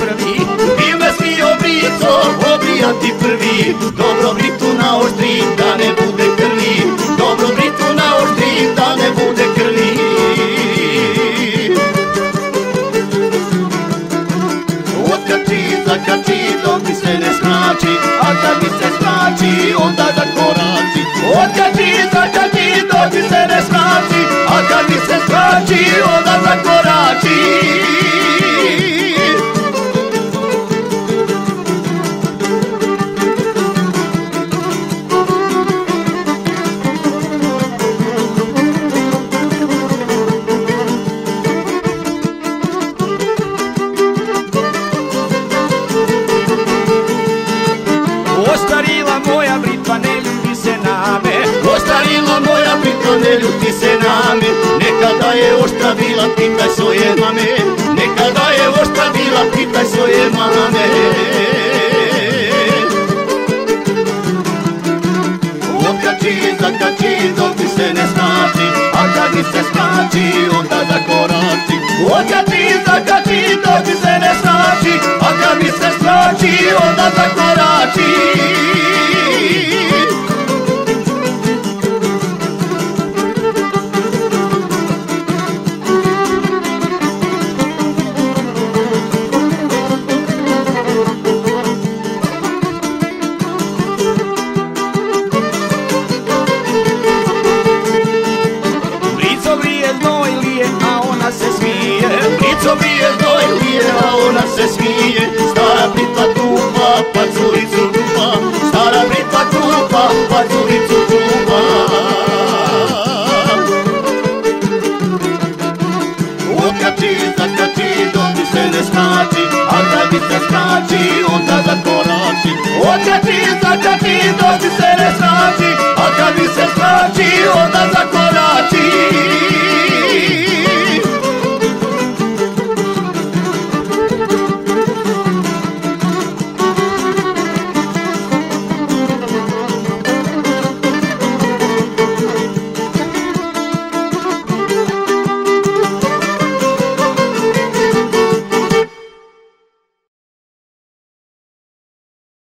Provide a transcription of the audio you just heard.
krvi. Ti me smio brico obrijati prvi, dobro britu naoštri da ne bude krvi, dobro britu naoštri da ne bude krvi. Otkači, zakači dok mi se ne snači, a kad mi se snači onda zakorači. Otkači, zakači dok mi se ne snači, a kad mi se snači onda zakorači. Ostarila moja britva, ne ljuti se na me. Ostarila moja britva, ne ljuti se na me. Nekada je oštra bila, pitaj svoje mame. Nekada je oštra bila, pitaj svoje mame. Otkači, zakači dok mi se ne snači, a kad mi se snači onda zakorači. Otkači, zakači dok mi se ne snači, a kad mi se snači onda zakorači. Brico brije znoj lije, a ona se smije. Stara britva tupa, pa curicu čupa. Stara britva tupa, pa curicu čupa. Otkači, zakači dok mi se ne snači, a kad mi se snači onda zakorači. Otkači, zakači dok